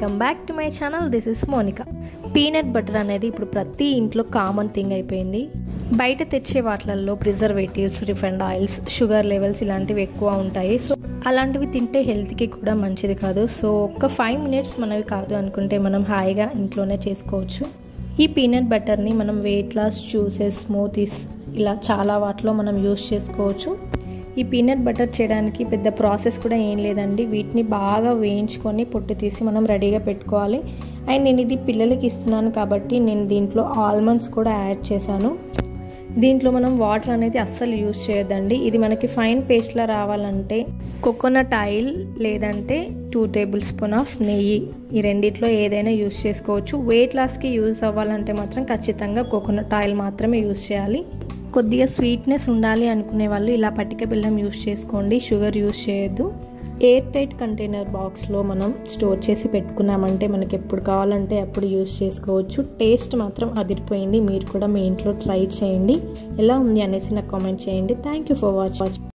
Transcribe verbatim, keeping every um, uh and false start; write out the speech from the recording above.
Welcome back to my channel. This is Monika. Peanut butter అనేది ఇప్పుడు ప్రతి ఇంట్లో కామన్ థింగ్ అయిపోయింది. బయట తెచ్చే వాటిల్లో preservatives, refined oils, sugar levels ఇలాంటివి ఎక్కువ ఉంటాయి. సో అలాంటివి తింటే హెల్త్కి కూడా మంచిది కాదు. సో ఒక ఫైవ్ మినిట్స్ మనవి కాదు అనుకుంటే మనం హాయిగా ఇంట్లోనే చేసుకోవచ్చు. ఈ పీనట్ బటర్ని మనం వెయిట్ లాస్, జ్యూసెస్, స్మూతీస్ ఇలా చాలా వాటిలో మనం యూస్ చేసుకోవచ్చు. ఈ పీనట్ బటర్ చేయడానికి పెద్ద ప్రాసెస్ కూడా ఏం లేదండి. వీటిని బాగా వేయించుకొని పొట్టు తీసి మనం రెడీగా పెట్టుకోవాలి. అండ్ నేను ఇది పిల్లలకి ఇస్తున్నాను కాబట్టి నేను దీంట్లో ఆల్మండ్స్ కూడా యాడ్ చేశాను. దీంట్లో మనం వాటర్ అనేది అస్సలు యూజ్ చేయొద్దండి. ఇది మనకి ఫైన్ పేస్ట్లా రావాలంటే కోకోనట్ ఆయిల్ లేదంటే టూ టేబుల్ స్పూన్ ఆఫ్ నెయ్యి, ఈ రెండిట్లో ఏదైనా యూజ్ చేసుకోవచ్చు. వెయిట్ లాస్కి యూజ్ అవ్వాలంటే మాత్రం ఖచ్చితంగా కోకోనట్ ఆయిల్ మాత్రమే యూజ్ చేయాలి. కొద్దిగా స్వీట్నెస్ ఉండాలి అనుకునే వాళ్ళు ఇలా పటిక బెల్లం యూజ్ చేసుకోండి, షుగర్ యూజ్ చేయొద్దు. ఎయిర్ టైట్ కంటైనర్ బాక్స్లో మనం స్టోర్ చేసి పెట్టుకున్నామంటే మనకి ఎప్పుడు కావాలంటే అప్పుడు యూజ్ చేసుకోవచ్చు. టేస్ట్ మాత్రం అదిరిపోయింది. మీరు కూడా మీ ఇంట్లో ట్రై చేయండి. ఎలా ఉంది అనేసి నాకు కామెంట్ చేయండి. Thank you for watching.